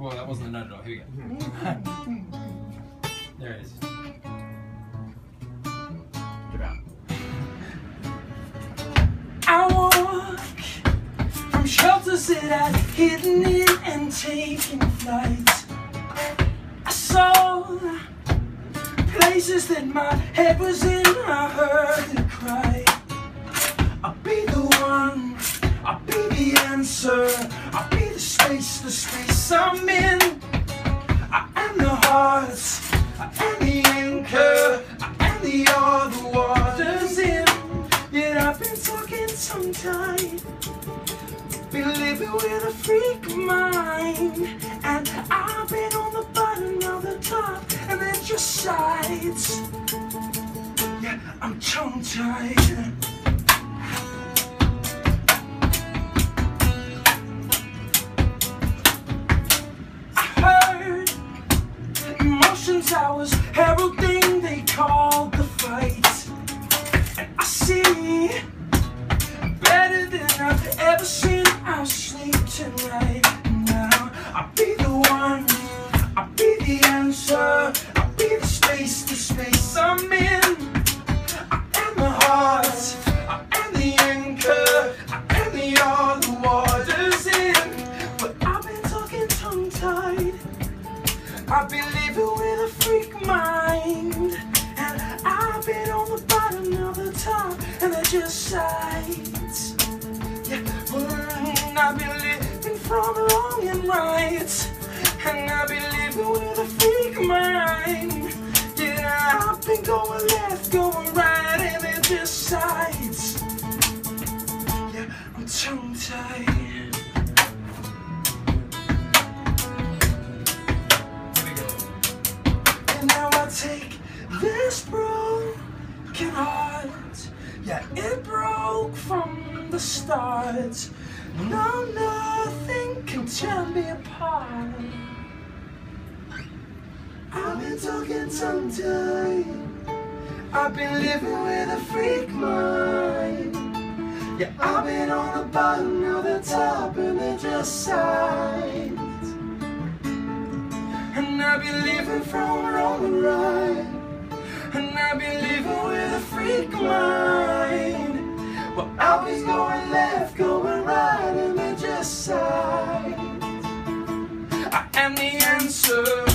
Well, that wasn't a note at all. Here we go. There it is. Get out. I walk from shelters that I'd hidden in and taken flight. I saw places that my head was in. I heard it cry. I'll be the one, I'll be the answer, I'll be the space I'm in. I am the heart, I am the anchor, I am the all the waters in. Yet I've been talking tongue-tied, been living with a freak mind, and I've been on the bottom of the top, and then just sides. Yeah, I'm tongue-tied. I was heralding, they called the fight, and I see better than I've ever seen. I'll sleep tonight. Now I'll be the one, I'll be the answer, I'll be the space I'm in. I am the heart, I am the anchor, I am the all the waters in. But I've been talking tongue-tied, I've been living with a freak mind, and I've been on the bottom of the top, and they're just sides. Yeah, I've been living from wrong and right, and I've been living with a freak mind. Yeah, I've been going left, going right, and they're just sides. Yeah, I'm tongue-tied. Take this broken heart, yeah, it broke from the start. No, nothing can tear me apart. I've been talking tongue-tied, I've been living with a freak mind. Yeah, I've been on the bottom of the top, and they're just sides. And I've been living from wrong and right, and I've been living with a freak mind. Well, I've been going left, going right, and they're just sides. I am the answer.